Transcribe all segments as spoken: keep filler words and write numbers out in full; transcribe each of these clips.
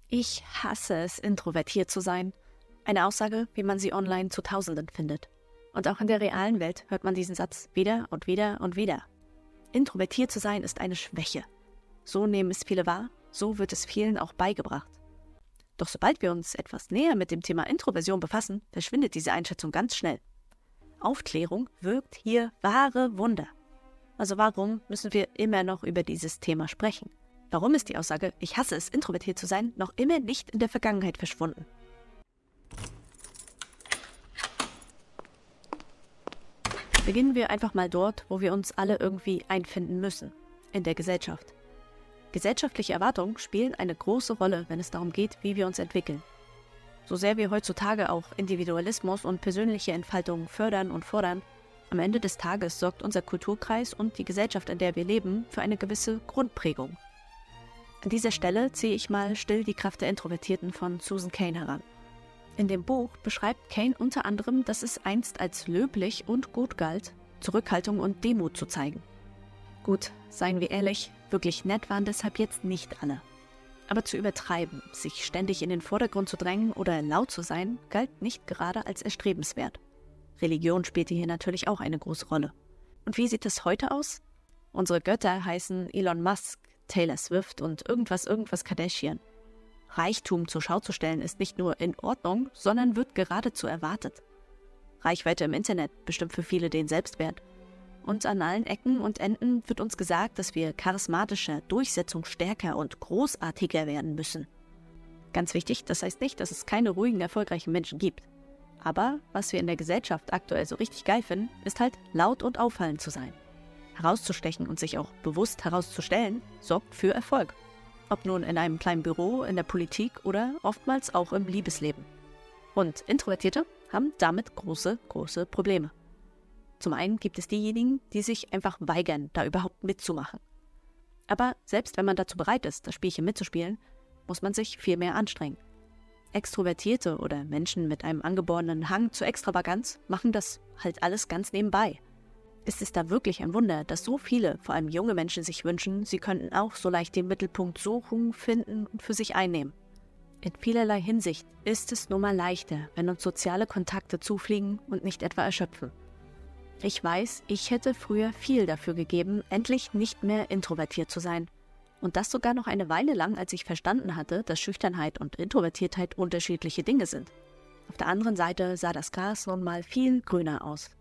Ich hasse es, introvertiert zu sein. Eine Aussage, wie man sie online zu Tausenden findet. Und auch in der realen Welt hört man diesen Satz wieder und wieder und wieder. Introvertiert zu sein ist eine Schwäche. So nehmen es viele wahr, so wird es vielen auch beigebracht. Doch sobald wir uns etwas näher mit dem Thema Introversion befassen, verschwindet diese Einschätzung ganz schnell. Aufklärung wirkt hier wahre Wunder. Also warum müssen wir immer noch über dieses Thema sprechen? Warum ist die Aussage, ich hasse es, introvertiert zu sein, noch immer nicht in der Vergangenheit verschwunden? Beginnen wir einfach mal dort, wo wir uns alle irgendwie einfinden müssen, in der Gesellschaft. Gesellschaftliche Erwartungen spielen eine große Rolle, wenn es darum geht, wie wir uns entwickeln. So sehr wir heutzutage auch Individualismus und persönliche Entfaltung fördern und fordern, am Ende des Tages sorgt unser Kulturkreis und die Gesellschaft, in der wir leben, für eine gewisse Grundprägung. An dieser Stelle ziehe ich mal still die Kraft der Introvertierten von Susan Cain heran. In dem Buch beschreibt Cain unter anderem, dass es einst als löblich und gut galt, Zurückhaltung und Demut zu zeigen. Gut, seien wir ehrlich, wirklich nett waren deshalb jetzt nicht alle. Aber zu übertreiben, sich ständig in den Vordergrund zu drängen oder laut zu sein, galt nicht gerade als erstrebenswert. Religion spielte hier natürlich auch eine große Rolle. Und wie sieht es heute aus? Unsere Götter heißen Elon Musk, Taylor Swift und irgendwas irgendwas Kardashian. Reichtum zur Schau zu stellen ist nicht nur in Ordnung, sondern wird geradezu erwartet. Reichweite im Internet bestimmt für viele den Selbstwert. Und an allen Ecken und Enden wird uns gesagt, dass wir charismatischer, durchsetzungsstärker und großartiger werden müssen. Ganz wichtig, das heißt nicht, dass es keine ruhigen, erfolgreichen Menschen gibt. Aber was wir in der Gesellschaft aktuell so richtig geil finden, ist halt laut und auffallend zu sein. Herauszustechen und sich auch bewusst herauszustellen, sorgt für Erfolg. Ob nun in einem kleinen Büro, in der Politik oder oftmals auch im Liebesleben. Und Introvertierte haben damit große, große Probleme. Zum einen gibt es diejenigen, die sich einfach weigern, da überhaupt mitzumachen. Aber selbst wenn man dazu bereit ist, das Spielchen mitzuspielen, muss man sich viel mehr anstrengen. Extrovertierte oder Menschen mit einem angeborenen Hang zur Extravaganz machen das halt alles ganz nebenbei. Ist es da wirklich ein Wunder, dass so viele, vor allem junge Menschen, sich wünschen, sie könnten auch so leicht den Mittelpunkt suchen, finden und für sich einnehmen? In vielerlei Hinsicht ist es nun mal leichter, wenn uns soziale Kontakte zufliegen und nicht etwa erschöpfen. Ich weiß, ich hätte früher viel dafür gegeben, endlich nicht mehr introvertiert zu sein. Und das sogar noch eine Weile lang, als ich verstanden hatte, dass Schüchternheit und Introvertiertheit unterschiedliche Dinge sind. Auf der anderen Seite sah das Gras nun mal viel grüner aus.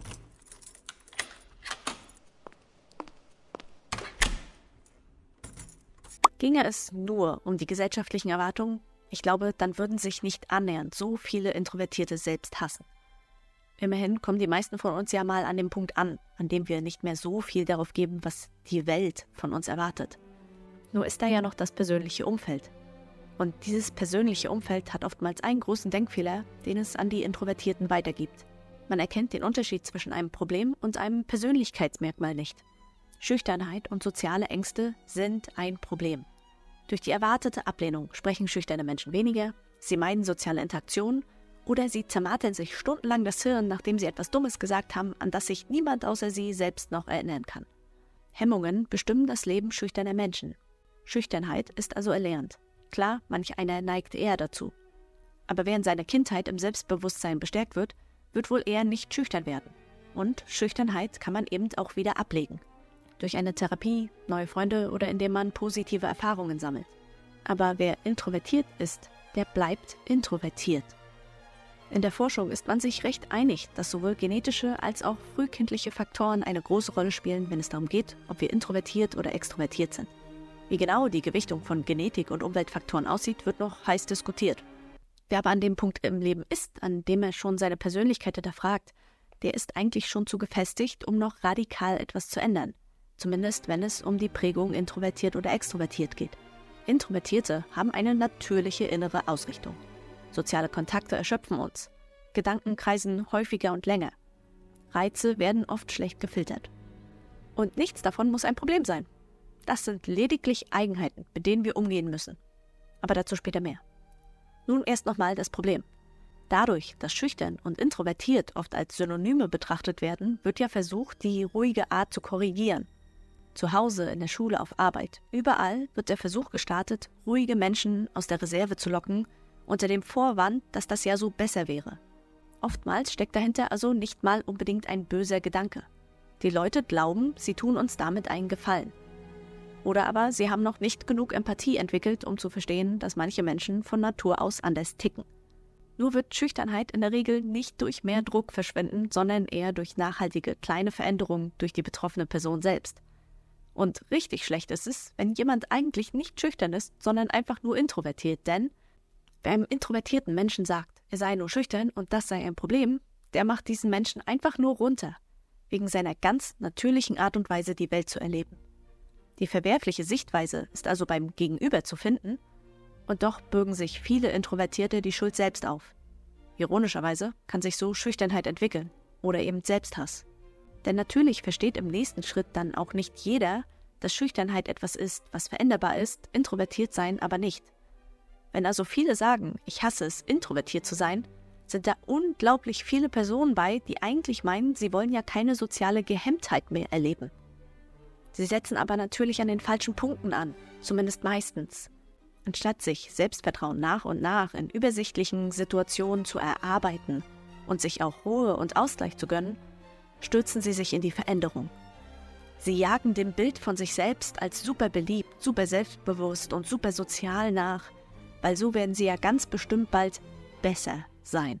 Ginge es nur um die gesellschaftlichen Erwartungen, ich glaube, dann würden sich nicht annähernd so viele Introvertierte selbst hassen. Immerhin kommen die meisten von uns ja mal an dem Punkt an, an dem wir nicht mehr so viel darauf geben, was die Welt von uns erwartet. Nur ist da ja noch das persönliche Umfeld. Und dieses persönliche Umfeld hat oftmals einen großen Denkfehler, den es an die Introvertierten weitergibt. Man erkennt den Unterschied zwischen einem Problem und einem Persönlichkeitsmerkmal nicht. Schüchternheit und soziale Ängste sind ein Problem. Durch die erwartete Ablehnung sprechen schüchterne Menschen weniger, sie meiden soziale Interaktion oder sie zermartern sich stundenlang das Hirn, nachdem sie etwas Dummes gesagt haben, an das sich niemand außer sie selbst noch erinnern kann. Hemmungen bestimmen das Leben schüchterner Menschen. Schüchternheit ist also erlernt. Klar, manch einer neigt eher dazu. Aber wer in seiner Kindheit im Selbstbewusstsein bestärkt wird, wird wohl eher nicht schüchtern werden. Und Schüchternheit kann man eben auch wieder ablegen. Durch eine Therapie, neue Freunde oder indem man positive Erfahrungen sammelt. Aber wer introvertiert ist, der bleibt introvertiert. In der Forschung ist man sich recht einig, dass sowohl genetische als auch frühkindliche Faktoren eine große Rolle spielen, wenn es darum geht, ob wir introvertiert oder extrovertiert sind. Wie genau die Gewichtung von Genetik und Umweltfaktoren aussieht, wird noch heiß diskutiert. Wer aber an dem Punkt im Leben ist, an dem er schon seine Persönlichkeit hinterfragt, der ist eigentlich schon zu gefestigt, um noch radikal etwas zu ändern. Zumindest wenn es um die Prägung introvertiert oder extrovertiert geht. Introvertierte haben eine natürliche innere Ausrichtung. Soziale Kontakte erschöpfen uns. Gedanken kreisen häufiger und länger. Reize werden oft schlecht gefiltert. Und nichts davon muss ein Problem sein. Das sind lediglich Eigenheiten, mit denen wir umgehen müssen. Aber dazu später mehr. Nun erst nochmal das Problem. Dadurch, dass schüchtern und introvertiert oft als Synonyme betrachtet werden, wird ja versucht, die ruhige Art zu korrigieren. Zu Hause, in der Schule, auf Arbeit. Überall wird der Versuch gestartet, ruhige Menschen aus der Reserve zu locken, unter dem Vorwand, dass das ja so besser wäre. Oftmals steckt dahinter also nicht mal unbedingt ein böser Gedanke. Die Leute glauben, sie tun uns damit einen Gefallen. Oder aber sie haben noch nicht genug Empathie entwickelt, um zu verstehen, dass manche Menschen von Natur aus anders ticken. Nur wird Schüchternheit in der Regel nicht durch mehr Druck verschwinden, sondern eher durch nachhaltige kleine Veränderungen durch die betroffene Person selbst. Und richtig schlecht ist es, wenn jemand eigentlich nicht schüchtern ist, sondern einfach nur introvertiert, denn wer einem introvertierten Menschen sagt, er sei nur schüchtern und das sei ein Problem, der macht diesen Menschen einfach nur runter, wegen seiner ganz natürlichen Art und Weise, die Welt zu erleben. Die verwerfliche Sichtweise ist also beim Gegenüber zu finden, und doch bürgen sich viele Introvertierte die Schuld selbst auf. Ironischerweise kann sich so Schüchternheit entwickeln oder eben Selbsthass. Denn natürlich versteht im nächsten Schritt dann auch nicht jeder, dass Schüchternheit etwas ist, was veränderbar ist, introvertiert sein aber nicht. Wenn also viele sagen, ich hasse es, introvertiert zu sein, sind da unglaublich viele Personen bei, die eigentlich meinen, sie wollen ja keine soziale Gehemmtheit mehr erleben. Sie setzen aber natürlich an den falschen Punkten an, zumindest meistens. Anstatt sich Selbstvertrauen nach und nach in übersichtlichen Situationen zu erarbeiten und sich auch Ruhe und Ausgleich zu gönnen, stürzen sie sich in die Veränderung. Sie jagen dem Bild von sich selbst als super beliebt, super selbstbewusst und super sozial nach, weil so werden sie ja ganz bestimmt bald besser sein.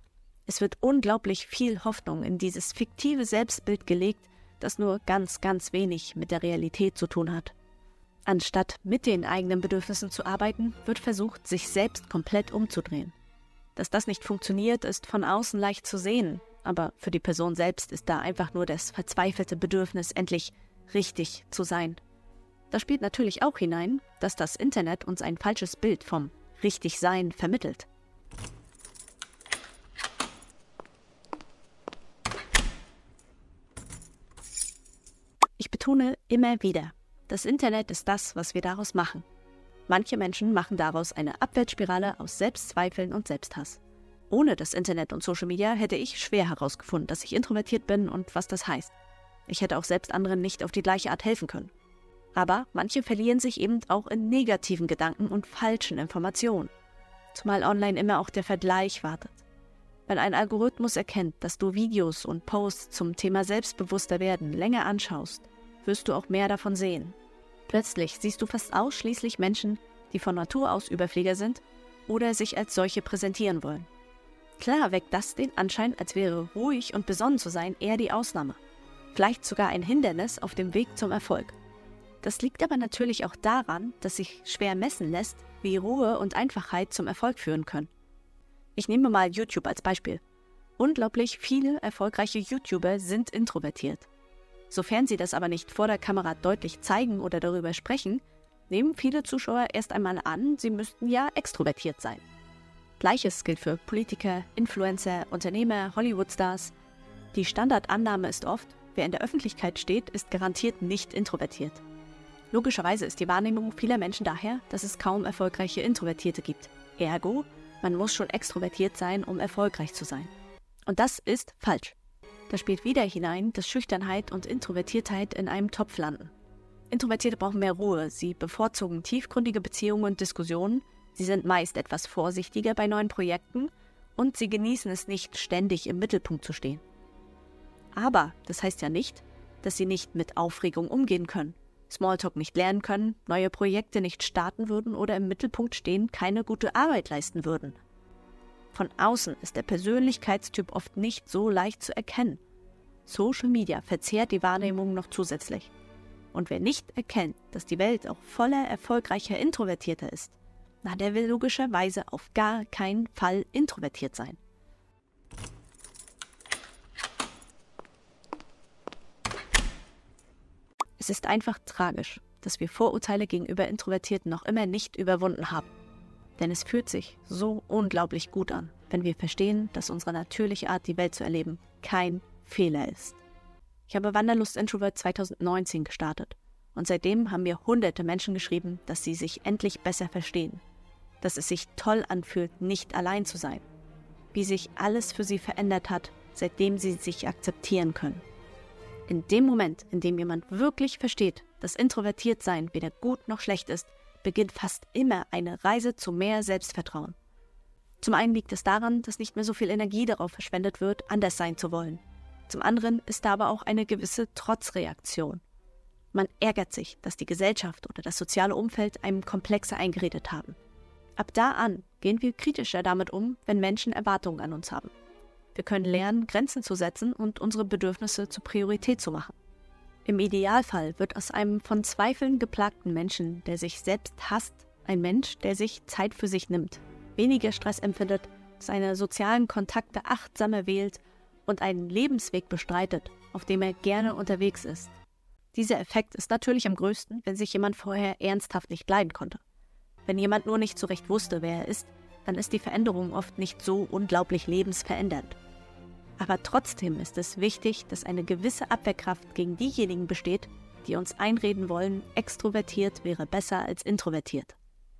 Es wird unglaublich viel Hoffnung in dieses fiktive Selbstbild gelegt, das nur ganz, ganz wenig mit der Realität zu tun hat. Anstatt mit den eigenen Bedürfnissen zu arbeiten, wird versucht, sich selbst komplett umzudrehen. Dass das nicht funktioniert, ist von außen leicht zu sehen, aber für die Person selbst ist da einfach nur das verzweifelte Bedürfnis, endlich richtig zu sein. Da spielt natürlich auch hinein, dass das Internet uns ein falsches Bild vom Richtigsein vermittelt. Ich betone immer wieder, das Internet ist das, was wir daraus machen. Manche Menschen machen daraus eine Abwärtsspirale aus Selbstzweifeln und Selbsthass. Ohne das Internet und Social Media hätte ich schwer herausgefunden, dass ich introvertiert bin und was das heißt. Ich hätte auch selbst anderen nicht auf die gleiche Art helfen können. Aber manche verlieren sich eben auch in negativen Gedanken und falschen Informationen. Zumal online immer auch der Vergleich wartet. Wenn ein Algorithmus erkennt, dass du Videos und Posts zum Thema selbstbewusster werden länger anschaust, wirst du auch mehr davon sehen. Plötzlich siehst du fast ausschließlich Menschen, die von Natur aus Überflieger sind oder sich als solche präsentieren wollen. Klar weckt das den Anschein, als wäre ruhig und besonnen zu sein eher die Ausnahme. Vielleicht sogar ein Hindernis auf dem Weg zum Erfolg. Das liegt aber natürlich auch daran, dass sich schwer messen lässt, wie Ruhe und Einfachheit zum Erfolg führen können. Ich nehme mal YouTube als Beispiel. Unglaublich viele erfolgreiche YouTuber sind introvertiert. Sofern sie das aber nicht vor der Kamera deutlich zeigen oder darüber sprechen, nehmen viele Zuschauer erst einmal an, sie müssten ja extrovertiert sein. Gleiches gilt für Politiker, Influencer, Unternehmer, Hollywood-Stars. Die Standardannahme ist oft, wer in der Öffentlichkeit steht, ist garantiert nicht introvertiert. Logischerweise ist die Wahrnehmung vieler Menschen daher, dass es kaum erfolgreiche Introvertierte gibt. Ergo, man muss schon extrovertiert sein, um erfolgreich zu sein. Und das ist falsch. Da spielt wieder hinein, dass Schüchternheit und Introvertiertheit in einem Topf landen. Introvertierte brauchen mehr Ruhe, sie bevorzugen tiefgründige Beziehungen und Diskussionen, sie sind meist etwas vorsichtiger bei neuen Projekten und sie genießen es nicht, ständig im Mittelpunkt zu stehen. Aber das heißt ja nicht, dass sie nicht mit Aufregung umgehen können, Smalltalk nicht lernen können, neue Projekte nicht starten würden oder im Mittelpunkt stehen keine gute Arbeit leisten würden. Von außen ist der Persönlichkeitstyp oft nicht so leicht zu erkennen. Social Media verzerrt die Wahrnehmung noch zusätzlich. Und wer nicht erkennt, dass die Welt auch voller erfolgreicher Introvertierter ist, na, der will logischerweise auf gar keinen Fall introvertiert sein. Es ist einfach tragisch, dass wir Vorurteile gegenüber Introvertierten noch immer nicht überwunden haben. Denn es fühlt sich so unglaublich gut an, wenn wir verstehen, dass unsere natürliche Art, die Welt zu erleben, kein Fehler ist. Ich habe Wanderlust Introvert zweitausendneunzehn gestartet und seitdem haben mir hunderte Menschen geschrieben, dass sie sich endlich besser verstehen, dass es sich toll anfühlt, nicht allein zu sein, wie sich alles für sie verändert hat, seitdem sie sich akzeptieren können. In dem Moment, in dem jemand wirklich versteht, dass Introvertiertsein weder gut noch schlecht ist, beginnt fast immer eine Reise zu mehr Selbstvertrauen. Zum einen liegt es daran, dass nicht mehr so viel Energie darauf verschwendet wird, anders sein zu wollen. Zum anderen ist da aber auch eine gewisse Trotzreaktion. Man ärgert sich, dass die Gesellschaft oder das soziale Umfeld einem komplexer eingeredet haben. Ab da an gehen wir kritischer damit um, wenn Menschen Erwartungen an uns haben. Wir können lernen, Grenzen zu setzen und unsere Bedürfnisse zur Priorität zu machen. Im Idealfall wird aus einem von Zweifeln geplagten Menschen, der sich selbst hasst, ein Mensch, der sich Zeit für sich nimmt, weniger Stress empfindet, seine sozialen Kontakte achtsamer wählt und einen Lebensweg bestreitet, auf dem er gerne unterwegs ist. Dieser Effekt ist natürlich am größten, wenn sich jemand vorher ernsthaft nicht leiden konnte. Wenn jemand nur nicht so recht wusste, wer er ist, dann ist die Veränderung oft nicht so unglaublich lebensverändernd. Aber trotzdem ist es wichtig, dass eine gewisse Abwehrkraft gegen diejenigen besteht, die uns einreden wollen, extrovertiert wäre besser als introvertiert.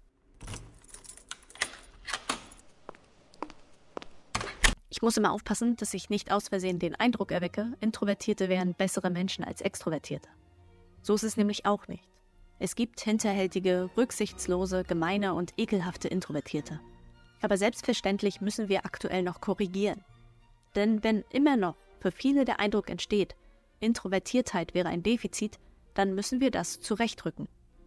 Ich muss immer aufpassen, dass ich nicht aus Versehen den Eindruck erwecke, Introvertierte wären bessere Menschen als Extrovertierte. So ist es nämlich auch nicht. Es gibt hinterhältige, rücksichtslose, gemeine und ekelhafte Introvertierte. Aber selbstverständlich müssen wir aktuell noch korrigieren. Denn wenn immer noch für viele der Eindruck entsteht, Introvertiertheit wäre ein Defizit, dann müssen wir das zurechtrücken.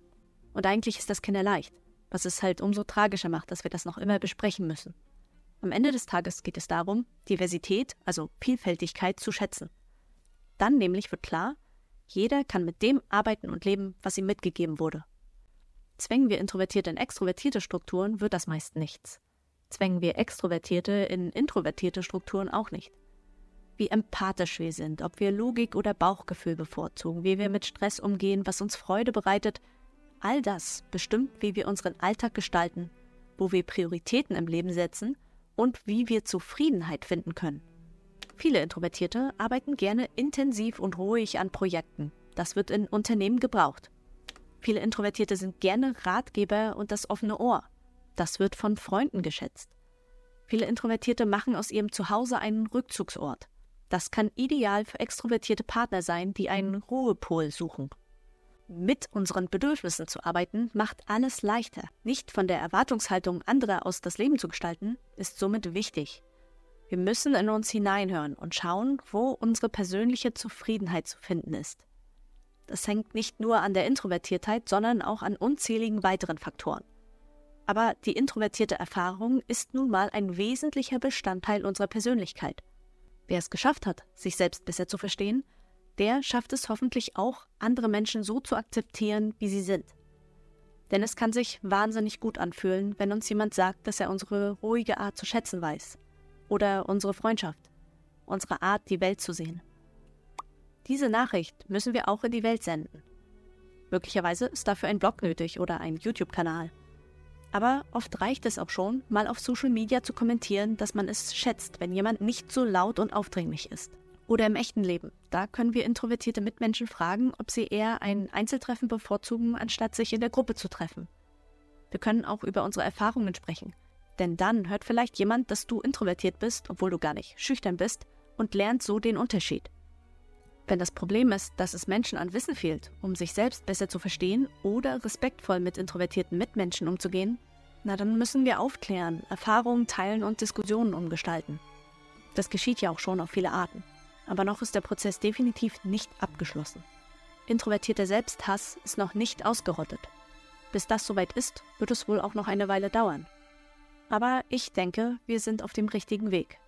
Und eigentlich ist das kinderleicht, was es halt umso tragischer macht, dass wir das noch immer besprechen müssen. Am Ende des Tages geht es darum, Diversität, also Vielfältigkeit, zu schätzen. Dann nämlich wird klar, jeder kann mit dem arbeiten und leben, was ihm mitgegeben wurde. Zwängen wir Introvertierte in extrovertierte Strukturen, wird das meist nichts. Zwängen wir Extrovertierte in introvertierte Strukturen auch nicht. Wie empathisch wir sind, ob wir Logik oder Bauchgefühl bevorzugen, wie wir mit Stress umgehen, was uns Freude bereitet, all das bestimmt, wie wir unseren Alltag gestalten, wo wir Prioritäten im Leben setzen und wie wir Zufriedenheit finden können. Viele Introvertierte arbeiten gerne intensiv und ruhig an Projekten. Das wird in Unternehmen gebraucht. Viele Introvertierte sind gerne Ratgeber und das offene Ohr. Das wird von Freunden geschätzt. Viele Introvertierte machen aus ihrem Zuhause einen Rückzugsort. Das kann ideal für extrovertierte Partner sein, die einen Ruhepol suchen. Mit unseren Bedürfnissen zu arbeiten, macht alles leichter. Nicht von der Erwartungshaltung anderer aus das Leben zu gestalten, ist somit wichtig. Wir müssen in uns hineinhören und schauen, wo unsere persönliche Zufriedenheit zu finden ist. Das hängt nicht nur an der Introvertiertheit, sondern auch an unzähligen weiteren Faktoren. Aber die introvertierte Erfahrung ist nun mal ein wesentlicher Bestandteil unserer Persönlichkeit. Wer es geschafft hat, sich selbst besser zu verstehen, der schafft es hoffentlich auch, andere Menschen so zu akzeptieren, wie sie sind. Denn es kann sich wahnsinnig gut anfühlen, wenn uns jemand sagt, dass er unsere ruhige Art zu schätzen weiß. Oder unsere Freundschaft, unsere Art, die Welt zu sehen. Diese Nachricht müssen wir auch in die Welt senden. Möglicherweise ist dafür ein Blog nötig oder ein YouTube-Kanal. Aber oft reicht es auch schon, mal auf Social Media zu kommentieren, dass man es schätzt, wenn jemand nicht so laut und aufdringlich ist. Oder im echten Leben. Da können wir introvertierte Mitmenschen fragen, ob sie eher ein Einzeltreffen bevorzugen, anstatt sich in der Gruppe zu treffen. Wir können auch über unsere Erfahrungen sprechen. Denn dann hört vielleicht jemand, dass du introvertiert bist, obwohl du gar nicht schüchtern bist, und lernt so den Unterschied. Wenn das Problem ist, dass es Menschen an Wissen fehlt, um sich selbst besser zu verstehen oder respektvoll mit introvertierten Mitmenschen umzugehen, na dann müssen wir aufklären, Erfahrungen teilen und Diskussionen umgestalten. Das geschieht ja auch schon auf viele Arten. Aber noch ist der Prozess definitiv nicht abgeschlossen. Introvertierter Selbsthass ist noch nicht ausgerottet. Bis das soweit ist, wird es wohl auch noch eine Weile dauern. Aber ich denke, wir sind auf dem richtigen Weg.